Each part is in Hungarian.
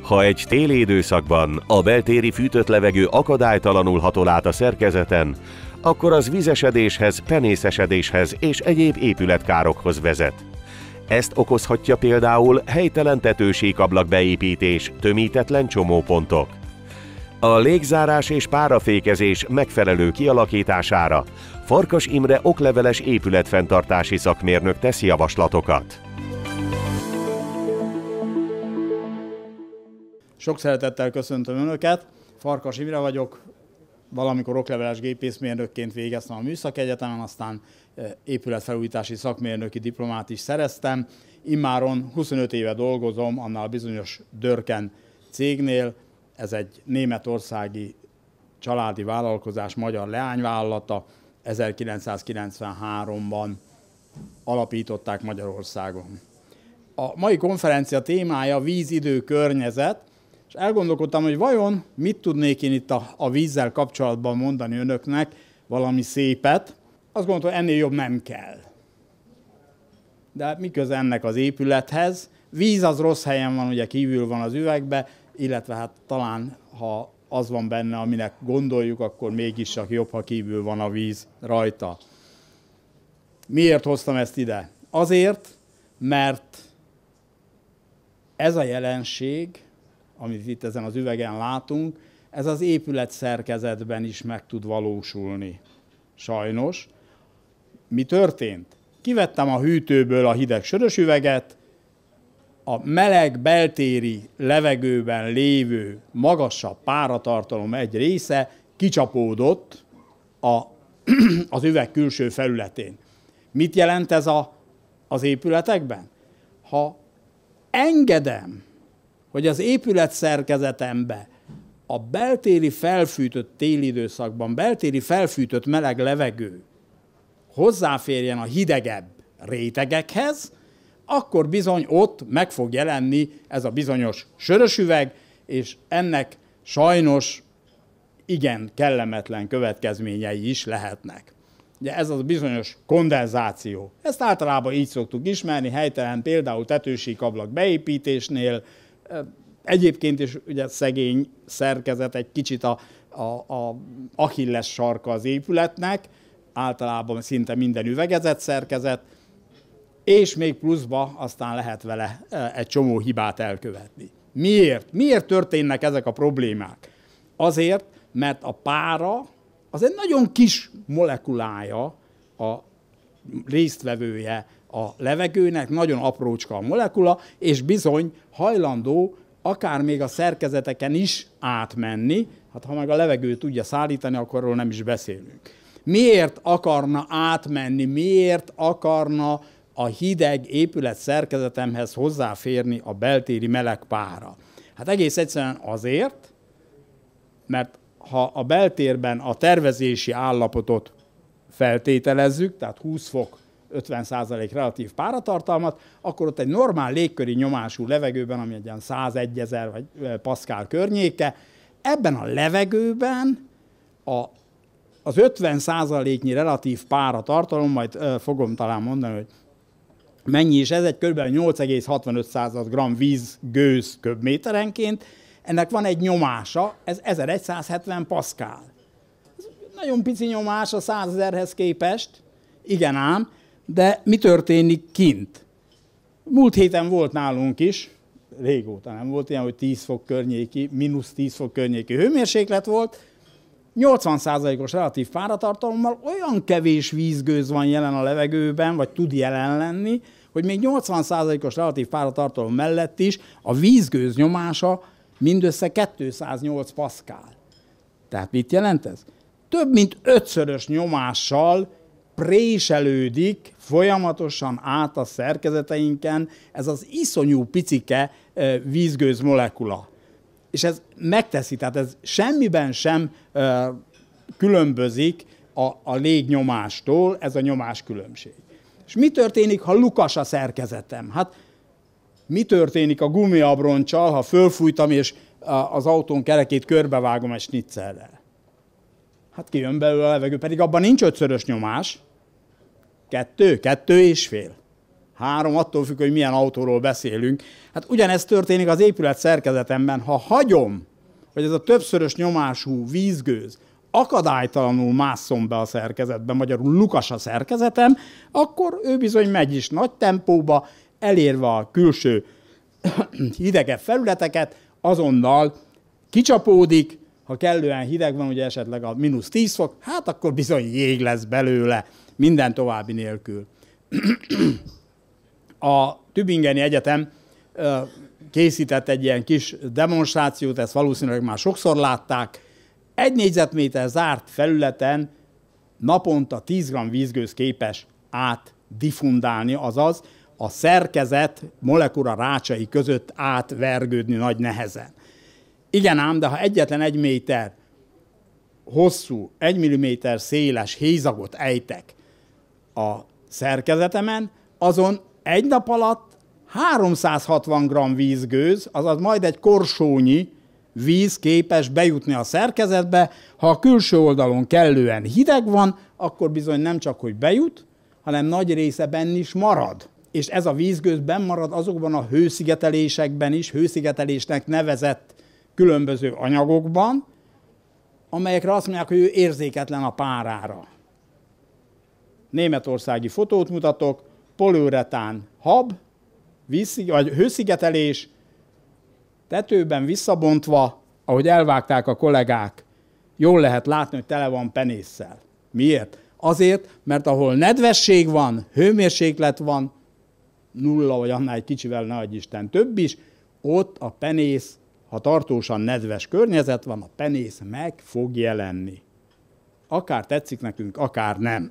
Ha egy téli időszakban a beltéri fűtött levegő akadálytalanul hatol át a szerkezeten, akkor az vizesedéshez, penészesedéshez és egyéb épületkárokhoz vezet. Ezt okozhatja például helytelen tetősíkablak beépítés, tömítetlen csomópontok. A légzárás és párafékezés megfelelő kialakítására Farkas Imre okleveles épületfenntartási szakmérnök tesz javaslatokat. Sok szeretettel köszöntöm Önöket, Farkas Imre vagyok, valamikor okleveles gépészmérnökként végeztem a Műszaki Egyetemen, aztán épületfelújítási szakmérnöki diplomát is szereztem. Immáron 25 éve dolgozom annál bizonyos Dörken cégnél, ez egy németországi családi vállalkozás, magyar leányvállalata, 1993-ban alapították Magyarországon. A mai konferencia témája víz, idő, környezet, és elgondolkodtam, hogy vajon mit tudnék én itt a vízzel kapcsolatban mondani önöknek, valami szépet. Azt gondolom, hogy ennél jobb nem kell. De mi köze ennek az épülethez? Víz az rossz helyen van, ugye kívül van az üvegbe, illetve hát talán, ha az van benne, aminek gondoljuk, akkor mégis csak jobb, ha kívül van a víz rajta. Miért hoztam ezt ide? Azért, mert ez a jelenség, amit itt ezen az üvegen látunk, ez az épület szerkezetben is meg tud valósulni. Sajnos. Mi történt? Kivettem a hűtőből a hideg sörös üveget, a meleg beltéri levegőben lévő magasabb páratartalom egy része kicsapódott az üveg külső felületén. Mit jelent ez az épületekben? Ha engedem, hogy az épület szerkezetembe a beltéri felfűtött téli időszakban, beltéri felfűtött meleg levegő hozzáférjen a hidegebb rétegekhez, akkor bizony ott meg fog jelenni ez a bizonyos sörös üveg, és ennek sajnos igen kellemetlen következményei is lehetnek. Ugye ez az bizonyos kondenzáció. Ezt általában így szoktuk ismerni, helytelen például tetősíkablak beépítésnél. Egyébként is ugye szegény szerkezet, egy kicsit a Achilles sarka az épületnek, általában szinte minden üvegezett szerkezet, és még pluszba aztán lehet vele egy csomó hibát elkövetni. Miért? Miért történnek ezek a problémák? Azért, mert a pára az egy nagyon kis molekulája, a résztvevője a levegőnek, nagyon aprócska a molekula, és bizony hajlandó akár még a szerkezeteken is átmenni, hát ha meg a levegő tudja szállítani, akkor arról nem is beszélünk. Miért akarna átmenni, miért akarna a hideg épület szerkezetemhez hozzáférni a beltéri meleg pára? Hát egész egyszerűen azért, mert ha a beltérben a tervezési állapotot feltételezzük, tehát 20 fok 50% relatív páratartalmat, akkor ott egy normál légköri nyomású levegőben, ami egy ilyen 101 000 vagy Pascal környéke, ebben a levegőben az 50%-nyi relatív páratartalom, majd fogom talán mondani, hogy mennyi is ez, egy kb. 8,65 g vízgőz köbméterenként, ennek van egy nyomása, ez 1170 Pascal. Ez nagyon pici nyomás a 100 000-hez képest, igen ám, de mi történik kint? Múlt héten volt nálunk is, régóta nem volt ilyen, hogy 10 fok környéki, mínusz 10 fok környéki hőmérséklet volt, 80%-os relatív páratartalommal olyan kevés vízgőz van jelen a levegőben, vagy tud jelen lenni, hogy még 80%-os relatív páratartalom mellett is a vízgőz nyomása mindössze 208 Pascal. Tehát mit jelent ez? Több mint 5-szörös nyomással préselődik folyamatosan át a szerkezeteinken ez az iszonyú picike vízgőz molekula. És ez megteszi, tehát ez semmiben sem különbözik a légnyomástól, ez a nyomáskülönbség. És mi történik, ha lukas a szerkezetem? Hát mi történik a gumiabronccsal, ha fölfújtam, és az autón kerekét körbevágom egy snitzerrel? Hát kijön belőle a levegő, pedig abban nincs 5-szörös nyomás. 2,5. 3, attól függ, hogy milyen autóról beszélünk. Hát ugyanezt történik az épület szerkezetemben. Ha hagyom, hogy ez a többszörös nyomású vízgőz akadálytalanul másszon be a szerkezetbe, magyarul lukas a szerkezetem, akkor ő bizony megy is nagy tempóba, elérve a külső hidegebb felületeket, azonnal kicsapódik, ha kellően hideg van, ugye esetleg a -10 fok, hát akkor bizony jég lesz belőle, minden további nélkül. A Tübingeni Egyetem készített egy ilyen kis demonstrációt, ezt valószínűleg már sokszor látták. 1 négyzetméter zárt felületen naponta 10 g vízgőz képes átdiffundálni, azaz a szerkezet molekula rácsai között átvergődni nagy nehezen. Igen ám, de ha egyetlen 1 méter hosszú, 1 mm széles hézagot ejtek a szerkezetemen, azon egy nap alatt 360 g vízgőz, azaz majd egy korsónyi víz képes bejutni a szerkezetbe. Ha a külső oldalon kellően hideg van, akkor bizony nem csak, hogy bejut, hanem nagy része benn is marad. És ez a vízgőz benn marad azokban a hőszigetelésekben is, hőszigetelésnek nevezett különböző anyagokban, amelyekre azt mondják, hogy ő érzéketlen a párára. Németországi fotót mutatok, poliuretán hab, vagy hőszigetelés, tetőben visszabontva, ahogy elvágták a kollégák, jól lehet látni, hogy tele van penésszel. Miért? Azért, mert ahol nedvesség van, hőmérséklet van, 0 vagy annál egy kicsivel, ne adj Isten, több is, ott a penész, ha tartósan nedves környezet van, a penész meg fog jelenni. Akár tetszik nekünk, akár nem.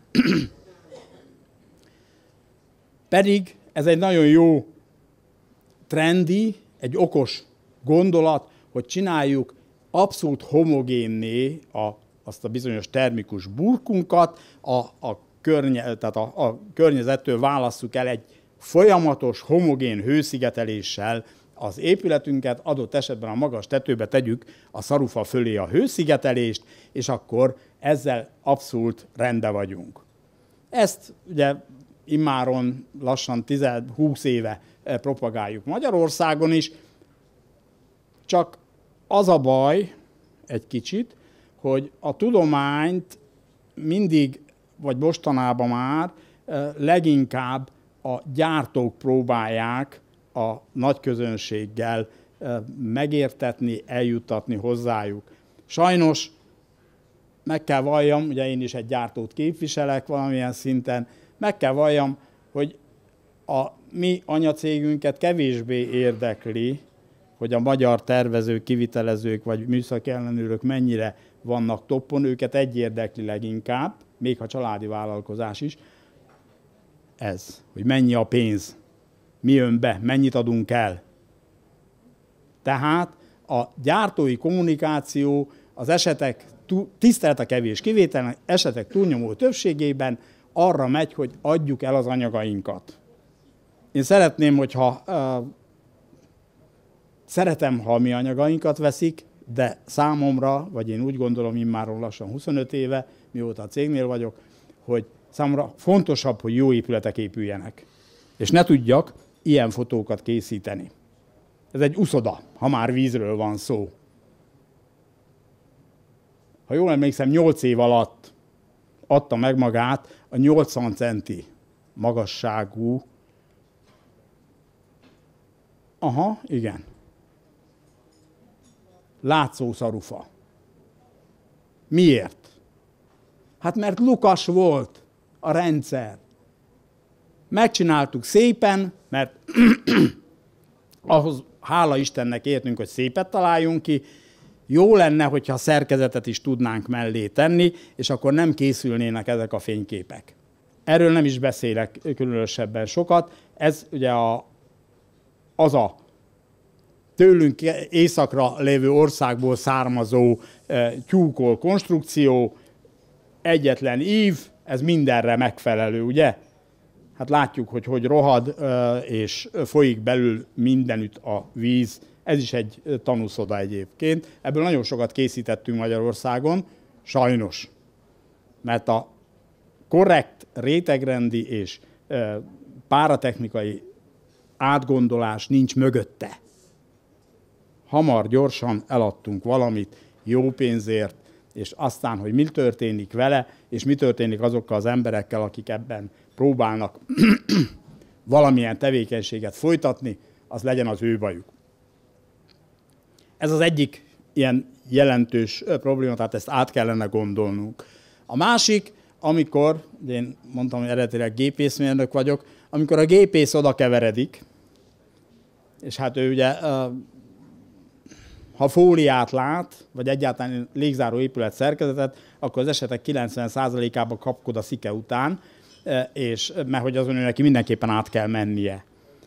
Pedig ez egy nagyon jó, trendi, egy okos gondolat, hogy csináljuk abszolút homogénné azt a bizonyos termikus burkunkat, tehát a környezettől válasszuk el egy folyamatos, homogén hőszigeteléssel az épületünket, adott esetben a magas tetőbe tegyük a szarufa fölé a hőszigetelést, és akkor ezzel abszolút rendben vagyunk. Ezt ugye immáron lassan 10-20 éve propagáljuk Magyarországon is, csak az a baj egy kicsit, hogy a tudományt mindig, vagy mostanában már leginkább a gyártók próbálják a nagy közönséggel megértetni, eljuttatni hozzájuk. Sajnos meg kell valljam, ugye én is egy gyártót képviselek valamilyen szinten, meg kell valljam, hogy a mi anyacégünket kevésbé érdekli, hogy a magyar tervezők, kivitelezők vagy műszaki ellenőrök mennyire vannak toppon, őket egy érdekli leginkább, még ha családi vállalkozás is, ez, hogy mennyi a pénz, mi jön be, mennyit adunk el. Tehát a gyártói kommunikáció az esetek, tisztelet kevés kivételnek, esetek túlnyomó többségében arra megy, hogy adjuk el az anyagainkat. Én szeretném, hogyha szeretem, ha a mi anyagainkat veszik, de számomra, vagy én úgy gondolom immáron lassan 25 éve, mióta a cégnél vagyok, hogy számomra fontosabb, hogy jó épületek épüljenek. És ne tudjak ilyen fotókat készíteni. Ez egy uszoda, ha már vízről van szó. Ha jól emlékszem, 8 év alatt adta meg magát a 80 centi magasságú. Aha, igen. Látszó szarufa. Miért? Hát mert lukas volt a rendszer. Megcsináltuk szépen, mert ahhoz hála Istennek értünk, hogy szépet találjunk ki. Jó lenne, hogyha a szerkezetet is tudnánk mellé tenni, és akkor nem készülnének ezek a fényképek. Erről nem is beszélek különösebben sokat. Ez ugye az a tőlünk északra lévő országból származó tyúkol konstrukció, egyetlen ív, ez mindenre megfelelő, ugye? Hát látjuk, hogy rohad, és folyik belül mindenütt a víz. Ez is egy tanúszoda egyébként. Ebből nagyon sokat készítettünk Magyarországon, sajnos. Mert a korrekt rétegrendi és páratechnikai átgondolás nincs mögötte. Hamar, gyorsan eladtunk valamit jó pénzért, és aztán, hogy mi történik vele, és mi történik azokkal az emberekkel, akik ebben próbálnak valamilyen tevékenységet folytatni, az legyen az ő bajuk. Ez az egyik ilyen jelentős probléma, tehát ezt át kellene gondolnunk. A másik, amikor, én mondtam, hogy eredetileg gépészmérnök vagyok, amikor a gépész oda keveredik, és hát ő ugye, ha fóliát lát, vagy egyáltalán légzáró épület szerkezetet, akkor az esetek 90%-ában kapkod a szike után, és mert hogy azon neki mindenképpen át kell mennie.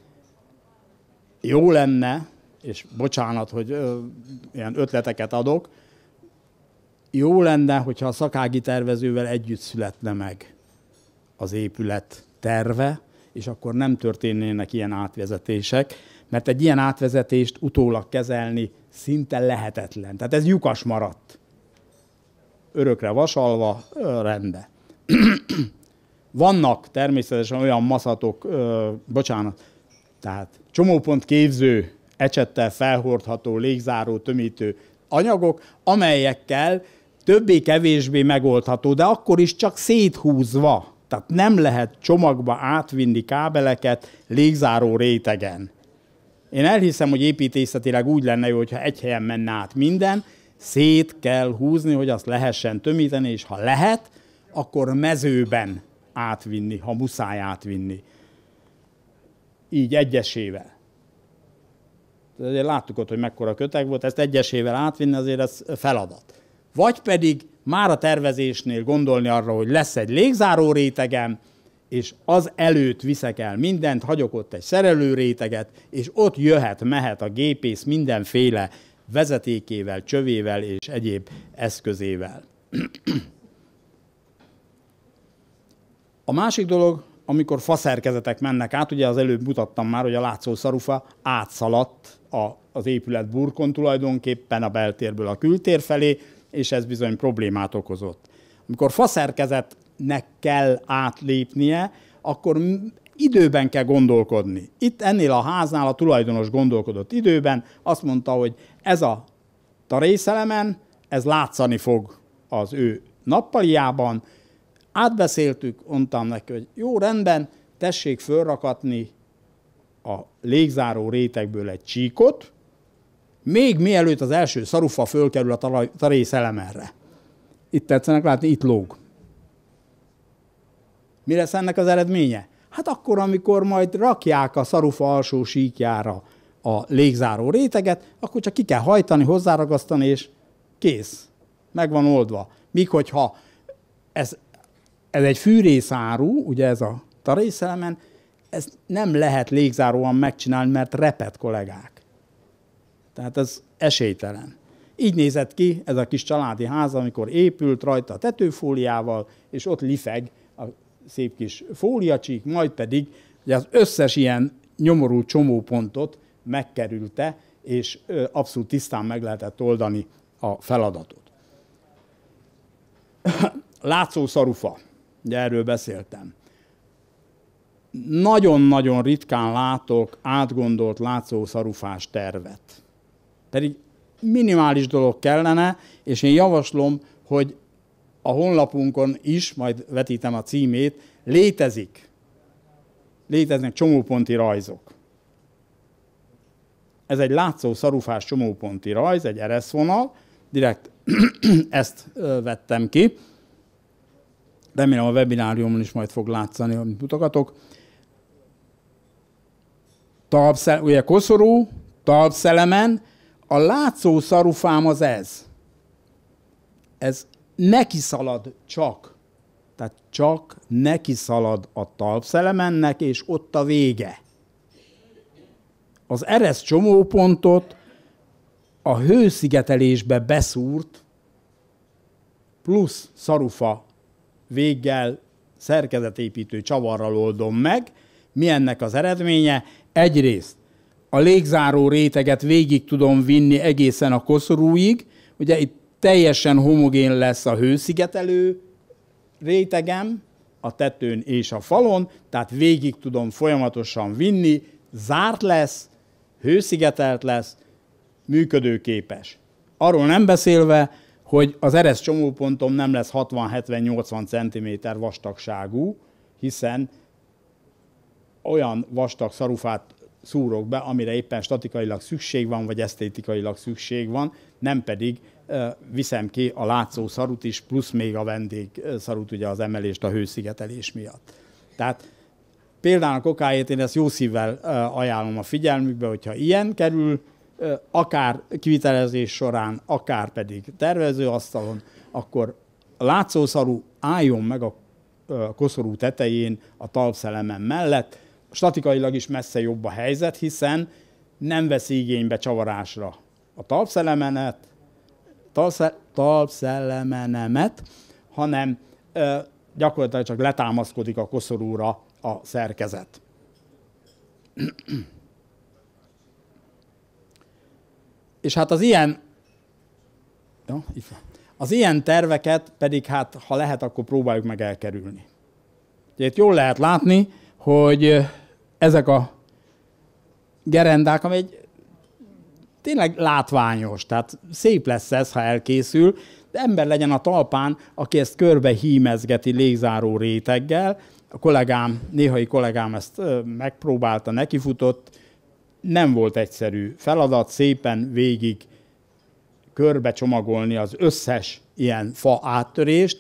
Jó lenne, és bocsánat, hogy ilyen ötleteket adok, jó lenne, hogyha a szakági tervezővel együtt születne meg az épület terve, és akkor nem történnének ilyen átvezetések, mert egy ilyen átvezetést utólag kezelni szinte lehetetlen. Tehát ez lyukas maradt. Örökre vasalva, rendbe. Vannak természetesen olyan maszatok, tehát csomópontképző, ecsettel felhordható, légzáró, tömítő anyagok, amelyekkel többé-kevésbé megoldható, de akkor is csak széthúzva. Tehát nem lehet csomagba átvinni kábeleket légzáró rétegen. Én elhiszem, hogy építészetileg úgy lenne jó, hogyha egy helyen menne át minden, szét kell húzni, hogy azt lehessen tömíteni, és ha lehet, akkor mezőben átvinni, ha muszáj átvinni. Így egyesével. Azért láttuk ott, hogy mekkora köteg volt, ezt egyesével átvinni, azért ez feladat. Vagy pedig már a tervezésnél gondolni arra, hogy lesz egy légzáró rétegem, és az előtt viszek el mindent, hagyok ott egy szerelő réteget, és ott jöhet-mehet a gépész mindenféle vezetékével, csövével és egyéb eszközével. A másik dolog, amikor faszerkezetek mennek át, ugye az előbb mutattam már, hogy a látszó szarufa átszaladt az épület burkon tulajdonképpen a beltérből a kültér felé, és ez bizony problémát okozott. Amikor faszerkezetnek kell átlépnie, akkor időben kell gondolkodni. Itt ennél a háznál a tulajdonos gondolkodott időben, azt mondta, hogy ez a részelemen, ez látszani fog az ő nappaliában. Átbeszéltük, mondtam neki, hogy jó, rendben, tessék fölrakatni a légzáró rétegből egy csíkot, még mielőtt az első szarufa fölkerül a részelemenre. Itt tetszenek látni, itt lóg. Mi lesz ennek az eredménye? Hát akkor, amikor majd rakják a szarufa alsó síkjára a légzáró réteget, akkor csak ki kell hajtani, hozzáragasztani, és kész. Meg van oldva. Míg hogyha ez egy fűrészáru, ugye ez a részelemen, ezt nem lehet légzáróan megcsinálni, mert reped, kollégák. Tehát ez esélytelen. Így nézett ki ez a kis családi ház, amikor épült rajta a tetőfóliával, és ott lifeg a szép kis fóliacsík, majd pedig ugye az összes ilyen nyomorú csomópontot megkerülte, és abszolút tisztán meg lehetett oldani a feladatot. Látszó szarufa, ugye erről beszéltem. Nagyon-nagyon ritkán látok átgondolt látszó szarufás tervet. Pedig minimális dolog kellene, és én javaslom, hogy a honlapunkon is, majd vetítem a címét, léteznek csomóponti rajzok. Ez egy látszó szarufás csomóponti rajz, egy ereszvonal, direkt ezt vettem ki. Remélem a webináriumon is majd fog látszani, amit mutogatok. Ugye koszorú, talpszelemen, a látszó szarufám az ez. Ez neki szalad csak. Tehát csak neki szalad a talpszelemennek, és ott a vége. Az eresz csomópontot a hőszigetelésbe beszúrt, plusz szarufa véggel, szerkezetépítő csavarral oldom meg. Mi ennek az eredménye? Egyrészt a légzáró réteget végig tudom vinni egészen a koszorúig, ugye itt teljesen homogén lesz a hőszigetelő rétegem, a tetőn és a falon, tehát végig tudom folyamatosan vinni, zárt lesz, hőszigetelt lesz, működőképes. Arról nem beszélve, hogy az eres csomópontom nem lesz 60-70-80 cm vastagságú, hiszen olyan vastag szarufát szúrok be, amire éppen statikailag szükség van, vagy esztétikailag szükség van, nem pedig viszem ki a látszó szarut is, plusz még a vendég szarut, ugye az emelést a hőszigetelés miatt. Tehát például a kokáért én ezt jó szívvel ajánlom a figyelmükbe, hogyha ilyen kerül, akár kivitelezés során, akár pedig tervezőasztalon, akkor a látszószaru álljon meg a koszorú tetején a talpszelemen mellett. Statikailag is messze jobb a helyzet, hiszen nem veszi igénybe csavarásra a talpszelemenemet, hanem gyakorlatilag csak letámaszkodik a koszorúra a szerkezet. És hát az ilyen terveket pedig hát, ha lehet, akkor próbáljuk meg elkerülni. Itt jól lehet látni, hogy ezek a gerendák, ami egy tényleg látványos, tehát szép lesz ez, ha elkészül, de ember legyen a talpán, aki ezt körbe hímezgeti légzáró réteggel. A kollégám, néhai kollégám ezt megpróbálta, nekifutott, nem volt egyszerű feladat, szépen végig körbe csomagolni az összes ilyen fa áttörést,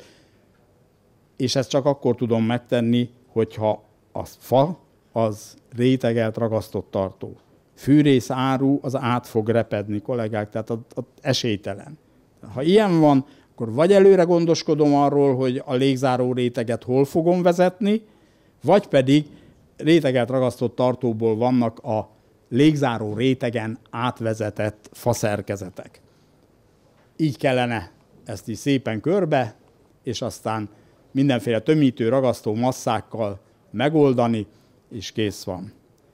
és ezt csak akkor tudom megtenni, hogyha a fa az rétegelt ragasztott tartó. Fűrész áru az át fog repedni, kollégák, tehát esélytelen. Ha ilyen van, akkor vagy előre gondoskodom arról, hogy a légzáró réteget hol fogom vezetni, vagy pedig rétegelt ragasztott tartóból vannak a légzáró rétegen átvezetett faszerkezetek. Így kellene ezt is szépen körbe, és aztán mindenféle tömítő, ragasztó masszákkal megoldani, és kész van.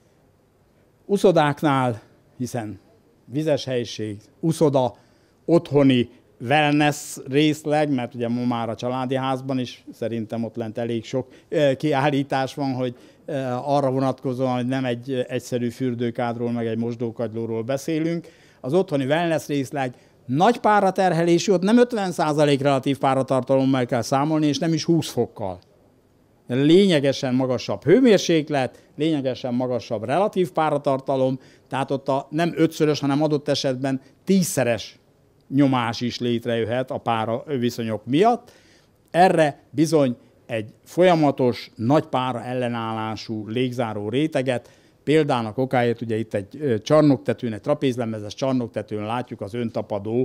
Uszodáknál, hiszen vizes helység, uszoda, otthoni wellness részleg, mert ugye ma már a családi házban is szerintem ott lent elég sok kiállítás van, hogy arra vonatkozóan, hogy nem egy egyszerű fürdőkádról, meg egy mosdókagylóról beszélünk. Az otthoni wellness részleg nagy páraterhelésű, ott nem 50% relatív páratartalommal kell számolni, és nem is 20 fokkal. Lényegesen magasabb hőmérséklet, lényegesen magasabb relatív páratartalom, tehát ott nem 5-szörös, hanem adott esetben 10-szeres nyomás is létrejöhet a pára viszonyok miatt. Erre bizony egy folyamatos, nagy pára ellenállású légzáró réteget, például okáért ugye itt egy csarnoktetőn, egy trapézlemezes csarnoktetőn látjuk az öntapadó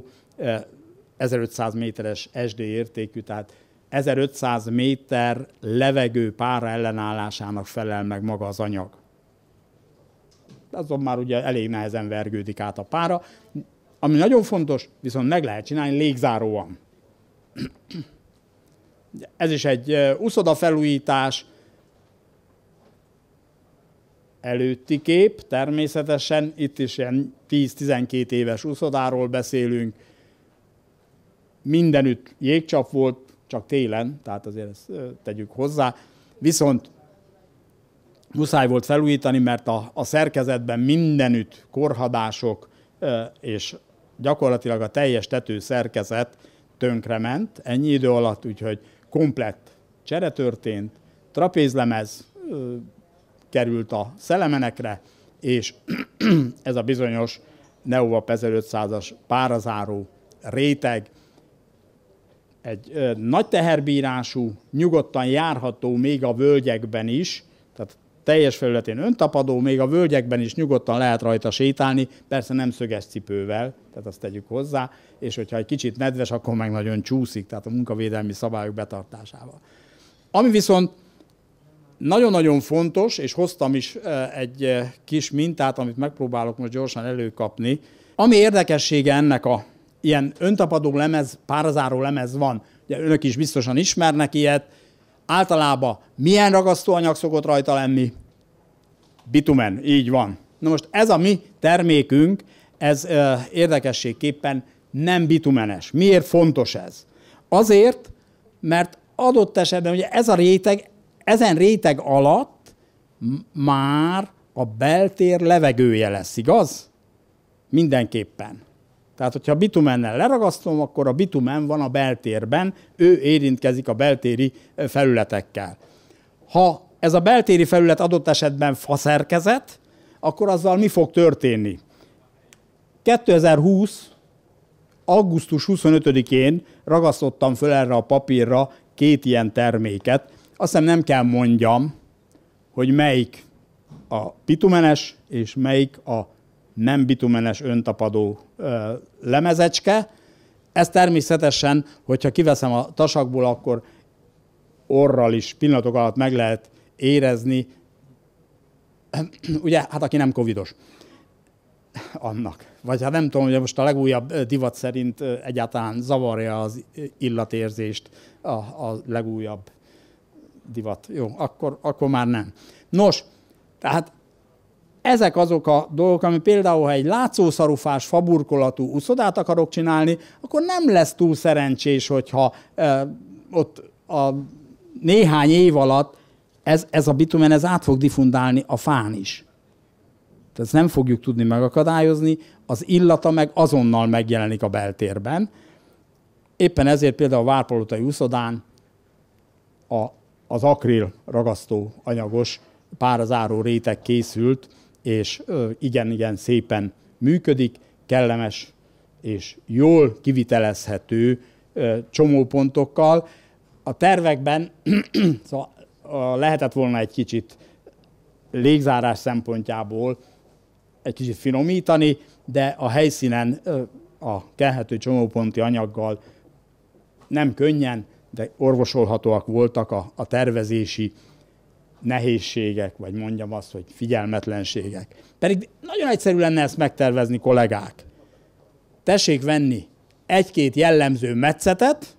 1500 méteres SD értékű, tehát 1500 méter levegő pára ellenállásának felel meg maga az anyag. Azon már ugye elég nehezen vergődik át a pára. Ami nagyon fontos, viszont meg lehet csinálni légzáróan. Ez is egy uszodafelújítás előtti kép, természetesen itt is ilyen 10-12 éves uszodáról beszélünk. Mindenütt jégcsap volt, csak télen, tehát azért ezt tegyük hozzá. Viszont muszáj volt felújítani, mert a szerkezetben mindenütt korhadások és gyakorlatilag a teljes tetőszerkezet tönkrement ennyi idő alatt, úgyhogy komplett csere történt, trapézlemez került a szelemenekre, és ez a bizonyos Neovap 1500-as párazáró réteg egy nagy teherbírású, nyugodtan járható még a völgyekben is, tehát teljes felületén öntapadó, még a völgyekben is nyugodtan lehet rajta sétálni, persze nem szöges cipővel, tehát azt tegyük hozzá, és hogyha egy kicsit nedves, akkor meg nagyon csúszik, tehát a munkavédelmi szabályok betartásával. Ami viszont nagyon-nagyon fontos, és hoztam is egy kis mintát, amit megpróbálok most gyorsan előkapni, ami érdekessége ennek a ilyen öntapadó lemez, párazáró lemez van, ugye önök is biztosan ismernek ilyet, általában milyen ragasztóanyag szokott rajta lenni? Bitumen, így van. Na most ez a mi termékünk, ez érdekességképpen nem bitumenes. Miért fontos ez? Azért, mert adott esetben ugye ez a réteg, ezen réteg alatt már a beltér levegője lesz, igaz? Mindenképpen. Tehát, hogyha bitumennel leragasztom, akkor a bitumen van a beltérben, ő érintkezik a beltéri felületekkel. Ha ez a beltéri felület adott esetben faszerkezet, akkor azzal mi fog történni? 2020. augusztus 25-én ragasztottam föl erre a papírra 2 ilyen terméket. Azt hiszem nem kell mondjam, hogy melyik a bitumenes és melyik a nem bitumenes öntapadó lemezecske. Ez természetesen, hogyha kiveszem a tasakból, akkor orral is pillanatok alatt meg lehet érezni. Ugye, hát aki nem covidos, annak. Vagy hát nem tudom, hogy most a legújabb divat szerint egyáltalán zavarja az illatérzést a legújabb divat. Jó, akkor már nem. Nos, tehát ezek azok a dolgok, ami például, ha egy látszószarufás, faburkolatú uszodát akarok csinálni, akkor nem lesz túl szerencsés, hogyha ott a néhány év alatt ez a bitumen át fog diffundálni a fán is. Tehát ezt nem fogjuk tudni megakadályozni, az illata meg azonnal megjelenik a beltérben. Éppen ezért például a várpalotai uszodán az akril ragasztó anyagos párazáró réteg készült, és igen szépen működik, kellemes és jól kivitelezhető csomópontokkal. A tervekben szóval lehetett volna egy kicsit légzárás szempontjából egy kicsit finomítani, de a helyszínen a kelhető csomóponti anyaggal nem könnyen, de orvosolhatóak voltak a tervezési nehézségek, vagy mondjam azt, hogy figyelmetlenségek. Pedig nagyon egyszerű lenne ezt megtervezni, kollégák. Tessék venni 1-2 jellemző metszetet,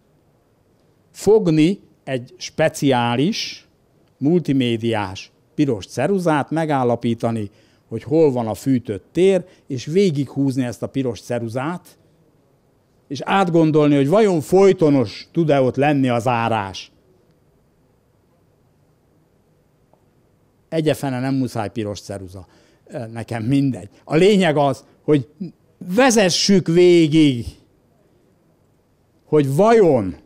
fogni egy speciális, multimédiás piros ceruzát, megállapítani, hogy hol van a fűtött tér, és végighúzni ezt a piros ceruzát, és átgondolni, hogy vajon folytonos tud-e ott lenni az árás. Egyefene nem muszáj piros ceruza. Nekem mindegy. A lényeg az, hogy vezessük végig, hogy vajon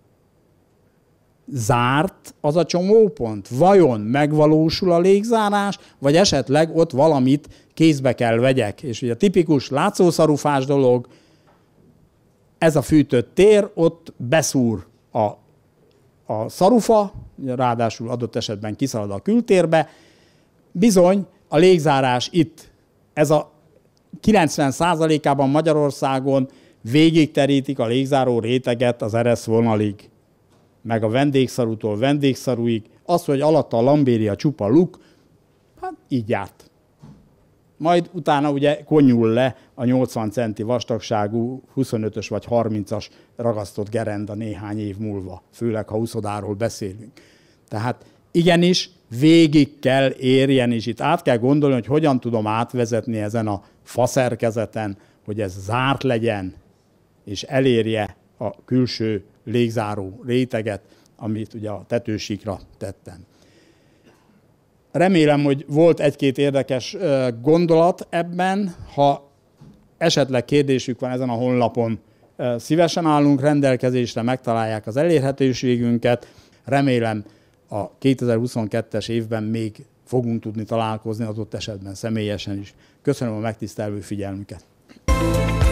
zárt az a csomópont, vajon megvalósul a légzárás, vagy esetleg ott valamit kézbe kell vegyek. És ugye a tipikus látszószarufás dolog, ez a fűtött tér, ott beszúr a szarufa, ráadásul adott esetben kiszalad a kültérbe, bizony a légzárás itt, ez a 90%-ában Magyarországon végigterítik a légzáró réteget az ereszvonalig, meg a vendégszarútól vendégszarúig, az, hogy alatta a lambéria csupa luk, hát így járt. Majd utána ugye konyul le a 80 centi vastagságú 25-ös vagy 30-as ragasztott gerenda néhány év múlva, főleg ha uszodáról beszélünk. Tehát igenis végig kell érjen, és itt át kell gondolni, hogy hogyan tudom átvezetni ezen a faszerkezeten, hogy ez zárt legyen, és elérje a külső légzáró réteget, amit ugye a tetősíkra tettem. Remélem, hogy volt 1-2 érdekes gondolat ebben. Ha esetleg kérdésük van ezen a honlapon, szívesen állunk rendelkezésre, megtalálják az elérhetőségünket. Remélem a 2022-es évben még fogunk tudni találkozni, adott esetben személyesen is. Köszönöm a megtisztelő figyelmüket.